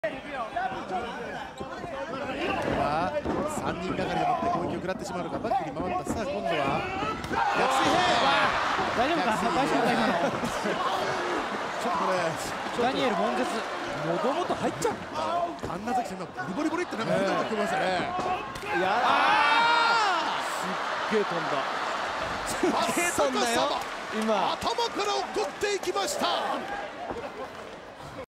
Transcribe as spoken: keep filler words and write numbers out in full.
はさんにんがかりでもって攻撃を食らってしまうのか。バックに回った。さあ今度は逆水平。 大丈夫か大丈夫か今の。 ちょっとこれダニエル悶絶もともと入っちゃう。 神奈崎さんのボリボリボリってなんか変なの来ましたね。 いやあすっげえ飛んだ。すっげえ飛んだよ今。 頭から落っこっていきました。